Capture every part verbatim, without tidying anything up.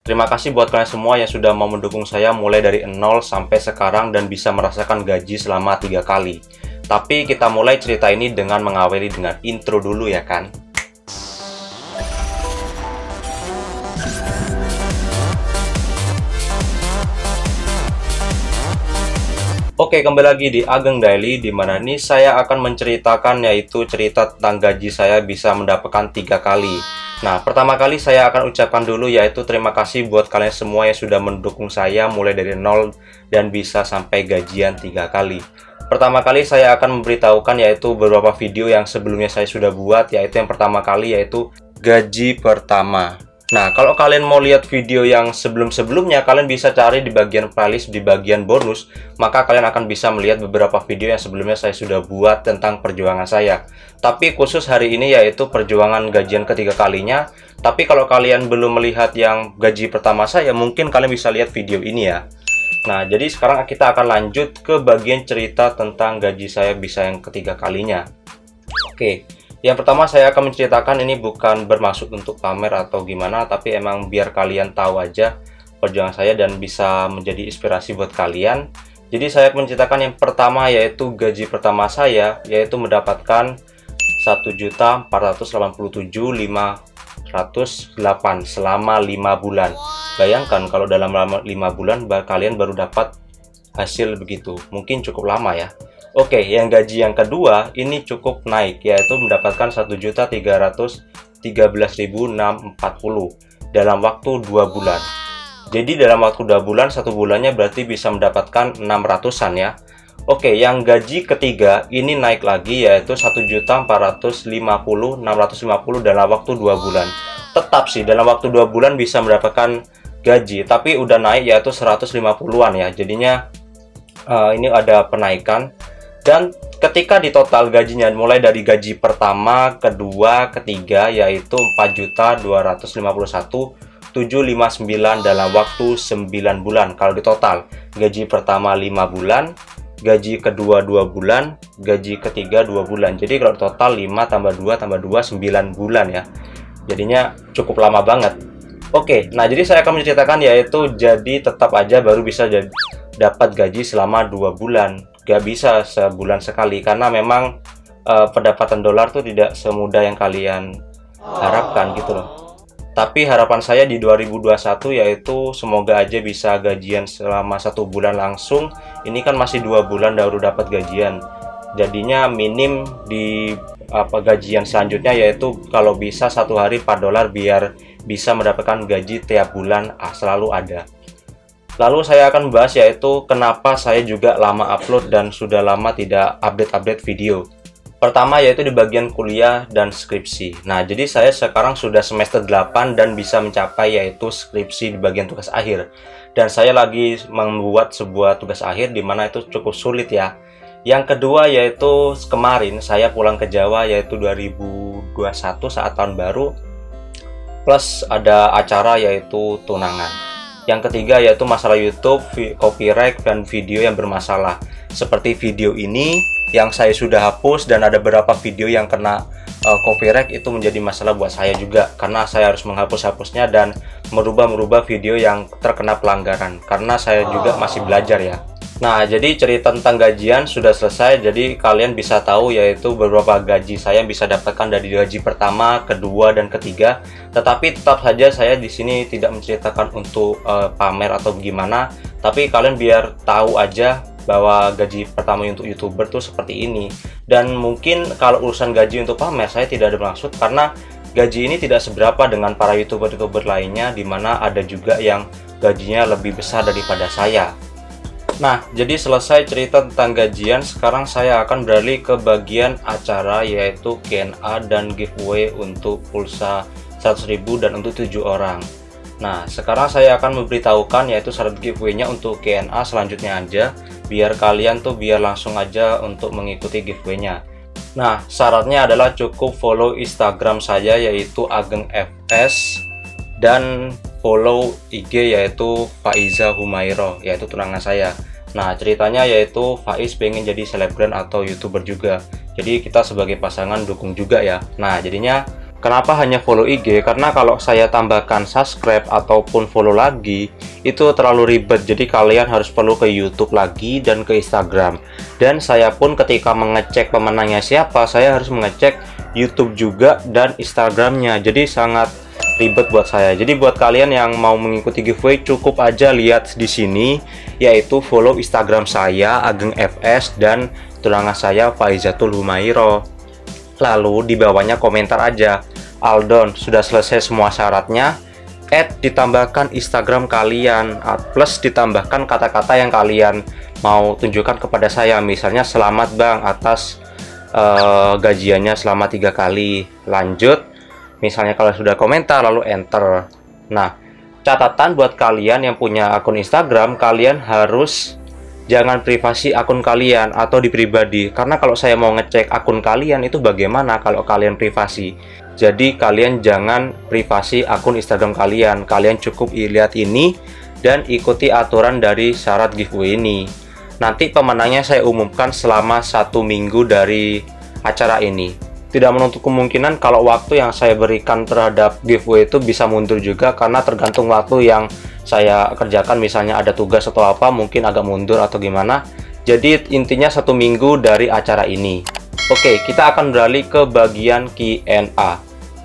Terima kasih buat kalian semua yang sudah mau mendukung saya mulai dari nol sampai sekarang dan bisa merasakan gaji selama tiga kali. Tapi kita mulai cerita ini dengan mengawali dengan intro dulu ya kan. Oke, kembali lagi di Ageng Daily, di mana nih saya akan menceritakan yaitu cerita tentang gaji saya bisa mendapatkan tiga kali. Nah, pertama kali saya akan ucapkan dulu yaitu terima kasih buat kalian semua yang sudah mendukung saya mulai dari nol dan bisa sampai gajian tiga kali. Pertama kali saya akan memberitahukan yaitu beberapa video yang sebelumnya saya sudah buat, yaitu yang pertama kali yaitu gaji pertama. Nah, kalau kalian mau lihat video yang sebelum-sebelumnya, kalian bisa cari di bagian playlist di bagian bonus, maka kalian akan bisa melihat beberapa video yang sebelumnya saya sudah buat tentang perjuangan saya. Tapi khusus hari ini yaitu perjuangan gajian ketiga kalinya. Tapi kalau kalian belum melihat yang gaji pertama saya, mungkin kalian bisa lihat video ini ya. Nah, jadi sekarang kita akan lanjut ke bagian cerita tentang gaji saya bisa yang ketiga kalinya. Oke. Yang pertama saya akan menceritakan ini bukan bermaksud untuk pamer atau gimana, tapi emang biar kalian tahu aja perjuangan saya dan bisa menjadi inspirasi buat kalian. Jadi saya akan menceritakan yang pertama yaitu gaji pertama saya, yaitu mendapatkan satu juta empat ratus delapan puluh tujuh ribu lima ratus delapan selama lima bulan. Bayangkan kalau dalam lima bulan kalian baru dapat hasil begitu, mungkin cukup lama ya. Oke, yang gaji yang kedua ini cukup naik, yaitu mendapatkan satu juta tiga ratus tiga belas ribu enam ratus empat puluh dalam waktu dua bulan. Jadi dalam waktu dua bulan, satu bulannya berarti bisa mendapatkan enam ratusan ya. Oke, yang gaji ketiga ini naik lagi, yaitu satu juta empat ratus lima puluh ribu enam ratus lima puluh dalam waktu dua bulan. Tetap sih dalam waktu dua bulan bisa mendapatkan gaji, tapi udah naik yaitu seratus lima puluhan ya. Jadinya uh, ini ada penaikan. Dan ketika di total gajinya mulai dari gaji pertama, kedua, ketiga yaitu empat juta dua ratus lima puluh satu ribu tujuh ratus lima puluh sembilan dalam waktu sembilan bulan. Kalau di total gaji pertama lima bulan, gaji kedua dua bulan, gaji ketiga dua bulan. Jadi kalau total lima tambah dua tambah dua sembilan bulan ya. Jadinya cukup lama banget. Oke, nah jadi saya akan menceritakan yaitu jadi tetap aja baru bisa jadi, dapat gaji selama dua bulan. Gak bisa sebulan sekali karena memang uh, pendapatan dolar tuh tidak semudah yang kalian harapkan gitu loh. Tapi harapan saya di dua ribu dua puluh satu yaitu semoga aja bisa gajian selama satu bulan langsung. Ini kan masih dua bulan baru dapat gajian. Jadinya minim di apa gajian selanjutnya yaitu kalau bisa satu hari empat dolar biar bisa mendapatkan gaji tiap bulan ah, selalu ada. Lalu saya akan membahas yaitu kenapa saya juga lama upload dan sudah lama tidak update-update video. Pertama yaitu di bagian kuliah dan skripsi. Nah, jadi saya sekarang sudah semester delapan dan bisa mencapai yaitu skripsi di bagian tugas akhir. Dan saya lagi membuat sebuah tugas akhir di mana itu cukup sulit ya. Yang kedua yaitu kemarin saya pulang ke Jawa yaitu dua ribu dua puluh satu saat tahun baru. Plus ada acara yaitu tunangan. Yang ketiga yaitu masalah YouTube, copyright, dan video yang bermasalah. Seperti video ini yang saya sudah hapus dan ada beberapa video yang kena uh, copyright itu menjadi masalah buat saya juga. Karena saya harus menghapus-hapusnya dan merubah-merubah video yang terkena pelanggaran. Karena saya juga masih belajar ya. Nah, jadi cerita tentang gajian sudah selesai. Jadi kalian bisa tahu yaitu beberapa gaji saya yang bisa dapatkan dari gaji pertama, kedua, dan ketiga. Tetapi tetap saja saya di sini tidak menceritakan untuk uh, pamer atau gimana. Tapi kalian biar tahu aja bahwa gaji pertama untuk YouTuber tuh seperti ini. Dan mungkin kalau urusan gaji untuk pamer saya tidak ada maksud karena gaji ini tidak seberapa dengan para YouTuber-YouTuber lainnya, dimana ada juga yang gajinya lebih besar daripada saya. Nah, jadi selesai cerita tentang gajian, sekarang saya akan beralih ke bagian acara yaitu Q and A dan giveaway untuk pulsa seratus ribu dan untuk tujuh orang. Nah, sekarang saya akan memberitahukan yaitu syarat giveaway-nya untuk Q and A selanjutnya aja, biar kalian tuh biar langsung aja untuk mengikuti giveaway-nya. Nah, syaratnya adalah cukup follow Instagram saya yaitu Ageng F S dan follow I G yaitu Faiza Humairo, yaitu tunangan saya. Nah, ceritanya yaitu Faiz pengen jadi selebgram atau YouTuber juga. Jadi kita sebagai pasangan dukung juga ya. Nah, jadinya Kenapa hanya follow I G? Karena kalau saya tambahkan subscribe ataupun follow lagi, itu terlalu ribet. Jadi kalian harus perlu ke YouTube lagi dan ke Instagram. Dan saya pun ketika mengecek pemenangnya siapa, saya harus mengecek YouTube juga dan Instagramnya. Jadi sangat ribet buat saya. Jadi buat kalian yang mau mengikuti giveaway, cukup aja lihat di sini, yaitu follow Instagram saya Ageng F S dan tunangan saya Faizatul Humairo. Lalu di bawahnya komentar aja, Aldon sudah selesai semua syaratnya, add ditambahkan Instagram kalian, plus ditambahkan kata-kata yang kalian mau tunjukkan kepada saya. Misalnya selamat bang atas uh, gajiannya selama tiga kali, lanjut. Misalnya kalau sudah komentar lalu enter. Nah, catatan buat kalian yang punya akun Instagram, kalian harus jangan privasi akun kalian atau di pribadi, karena kalau saya mau ngecek akun kalian itu bagaimana kalau kalian privasi. Jadi kalian jangan privasi akun Instagram kalian, kalian cukup lihat ini dan ikuti aturan dari syarat giveaway ini. Nanti pemenangnya saya umumkan selama satu minggu dari acara ini. Tidak menutup kemungkinan kalau waktu yang saya berikan terhadap giveaway itu bisa mundur juga, karena tergantung waktu yang saya kerjakan. Misalnya ada tugas atau apa, mungkin agak mundur atau gimana. Jadi intinya satu minggu dari acara ini. Oke, kita akan beralih ke bagian Q and A.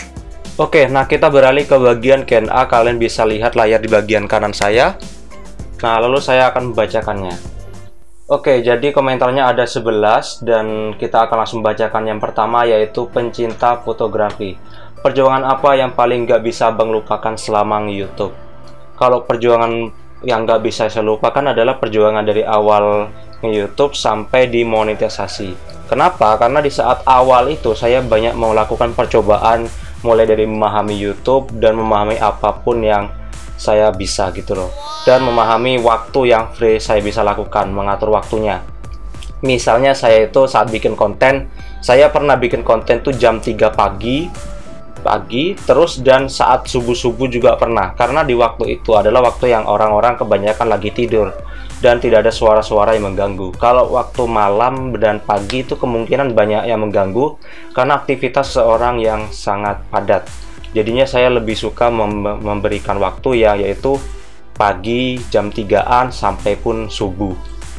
Oke, nah kita beralih ke bagian Q and A. Kalian bisa lihat layar di bagian kanan saya. Nah, lalu saya akan membacakannya. Oke, jadi komentarnya ada sebelas dan kita akan langsung bacakan yang pertama, yaitu pencinta fotografi. Perjuangan apa yang paling nggak bisa Bang lupakan selama YouTube? Kalau perjuangan yang nggak bisa saya lupakan adalah perjuangan dari awal YouTube sampai dimonetisasi. Kenapa? Karena di saat awal itu saya banyak melakukan percobaan, mulai dari memahami YouTube dan memahami apapun yang saya bisa gitu loh, dan memahami waktu yang free saya bisa lakukan, mengatur waktunya. Misalnya saya itu saat bikin konten, saya pernah bikin konten tuh jam tiga pagi pagi terus, dan saat subuh-subuh juga pernah, karena di waktu itu adalah waktu yang orang-orang kebanyakan lagi tidur dan tidak ada suara-suara yang mengganggu. Kalau waktu malam dan pagi itu kemungkinan banyak yang mengganggu karena aktivitas seorang yang sangat padat. Jadinya saya lebih suka mem memberikan waktu ya, yaitu pagi jam tigaan sampai pun subuh.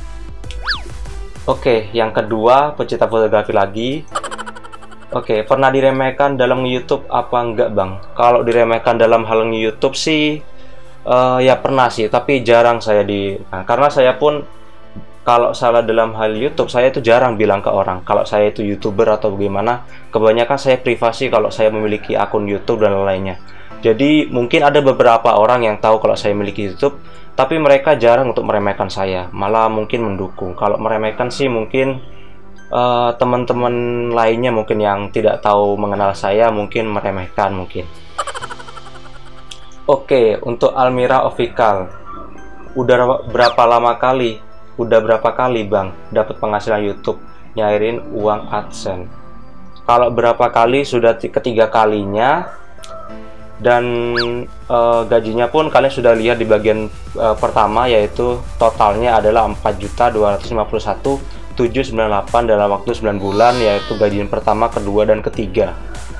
Oke, yang kedua, pecinta fotografi lagi. Oke, pernah diremehkan dalam YouTube apa enggak bang? Kalau diremehkan dalam hal YouTube sih uh, ya pernah sih, tapi jarang saya di nah, karena saya pun kalau salah dalam hal YouTube, saya itu jarang bilang ke orang kalau saya itu YouTuber atau bagaimana. Kebanyakan saya privasi kalau saya memiliki akun YouTube dan lainnya. Jadi mungkin ada beberapa orang yang tahu kalau saya memiliki YouTube, tapi mereka jarang untuk meremehkan saya, malah mungkin mendukung. Kalau meremehkan sih mungkin uh, teman-teman lainnya mungkin yang tidak tahu mengenal saya mungkin meremehkan mungkin. Oke, untuk Almira Official, udah berapa lama kali Udah berapa kali bang dapat penghasilan YouTube nyairin uang AdSense? Kalau berapa kali, sudah ketiga kalinya, dan e, gajinya pun kalian sudah lihat di bagian e, pertama, yaitu totalnya adalah empat juta dua ratus lima puluh satu ribu tujuh ratus sembilan puluh delapan dalam waktu sembilan bulan, yaitu gajian pertama, kedua, dan ketiga.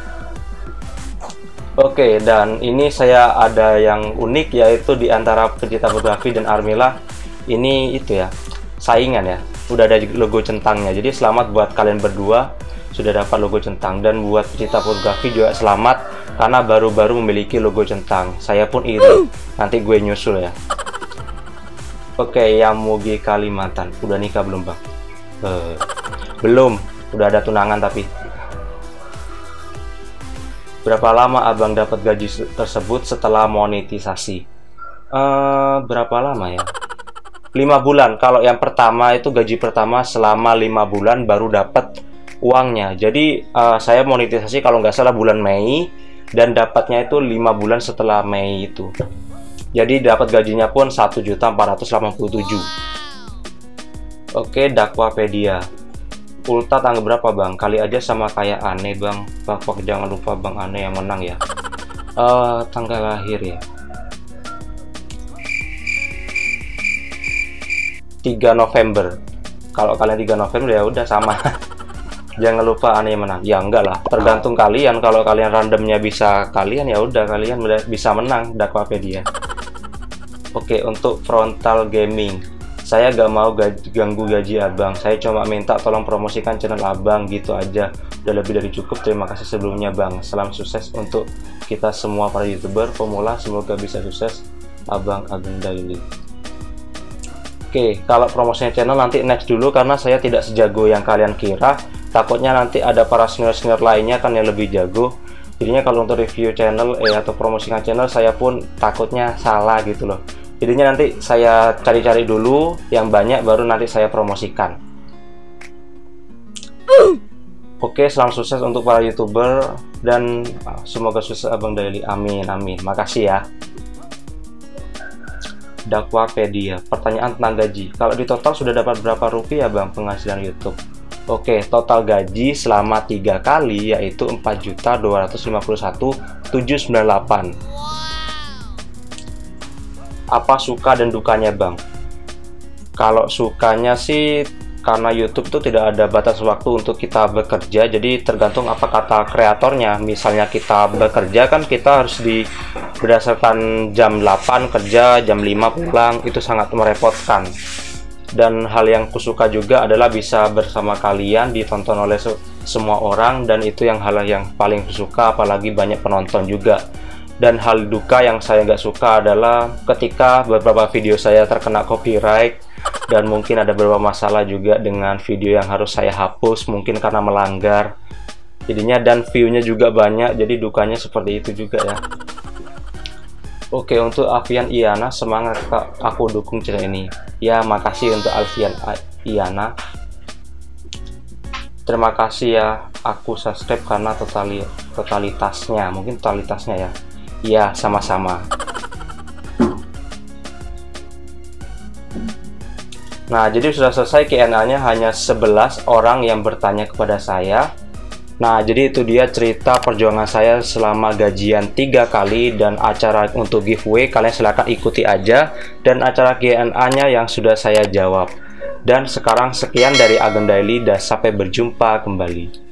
Oke, dan ini saya ada yang unik, yaitu di antara pecinta fotografi dan Armila ini itu ya, saingan ya, udah ada logo centangnya. Jadi selamat buat kalian berdua sudah dapat logo centang, dan buat pecinta fotografi juga selamat karena baru-baru memiliki logo centang. Saya pun iri, nanti gue nyusul ya. Oke, yang Mugi Kalimantan, udah nikah belum bang? Uh, belum, udah ada tunangan tapi. Berapa lama abang dapat gaji tersebut setelah monetisasi? Uh, berapa lama ya? lima bulan. Kalau yang pertama itu gaji pertama selama lima bulan baru dapat uangnya. Jadi uh, saya monetisasi kalau nggak salah bulan Mei, dan dapatnya itu lima bulan setelah Mei itu. Jadi dapat gajinya pun satu juta empat ratus delapan puluh tujuh ribu. Oke, Dakwapedia. Ulta tanggal berapa bang? Kali aja sama kayak Aneh bang. Bang, jangan lupa bang Aneh yang menang ya. Uh, tanggal lahir ya. tiga November. Kalau kalian tiga November ya udah sama. Jangan lupa aneh menang. Ya enggak lah, tergantung kalian. Kalau kalian randomnya bisa kalian, ya udah kalian bisa menang Dakwapedia. Oke, untuk frontal gaming, saya gak mau gaji, ganggu gaji abang. Saya cuma minta tolong promosikan channel abang, gitu aja. Udah lebih dari cukup. Terima kasih sebelumnya bang. Salam sukses untuk kita semua para youtuber pemula. Semoga bisa sukses. Abang Ageng Daily. Oke, kalau promosinya channel nanti next dulu, karena saya tidak sejago yang kalian kira. Takutnya nanti ada para senior-senior lainnya kan yang lebih jago. Jadinya kalau untuk review channel eh atau promosikan channel, saya pun takutnya salah gitu loh. Jadinya nanti saya cari-cari dulu yang banyak, baru nanti saya promosikan. Oke, selamat sukses untuk para youtuber dan semoga sukses Abang Daily. Amin amin. Makasih ya. Dakwapedia, pertanyaan tentang gaji. Kalau di total sudah dapat berapa rupiah bang penghasilan YouTube? Oke, total gaji selama tiga kali yaitu empat juta dua ratus lima puluh satu ribu tujuh ratus sembilan puluh delapan. Apa suka dan dukanya bang? Kalau sukanya sih karena YouTube itu tidak ada batas waktu untuk kita bekerja, jadi tergantung apa kata kreatornya. Misalnya kita bekerja kan kita harus di berdasarkan jam delapan kerja, jam lima pulang, itu sangat merepotkan. Dan hal yang kusuka juga adalah bisa bersama kalian, ditonton oleh se semua orang, dan itu yang hal yang paling kusuka, apalagi banyak penonton juga. Dan hal duka yang saya nggak suka adalah ketika beberapa video saya terkena copyright, dan mungkin ada beberapa masalah juga dengan video yang harus saya hapus, mungkin karena melanggar jadinya, dan view-nya juga banyak, jadi dukanya seperti itu juga ya. Oke, untuk Alfian Iyana, semangat kak, aku dukung channel ini ya. Makasih untuk Alfian Iyana, terima kasih ya. Aku subscribe karena totali totalitasnya, mungkin totalitasnya ya. Iya, sama-sama. Nah, jadi sudah selesai Q and A-nya, hanya sebelas orang yang bertanya kepada saya. Nah, jadi itu dia cerita perjuangan saya selama gajian tiga kali dan acara untuk giveaway. Kalian silahkan ikuti aja, dan acara Q and A-nya yang sudah saya jawab. Dan sekarang sekian dari Ageng Daily, dan sampai berjumpa kembali.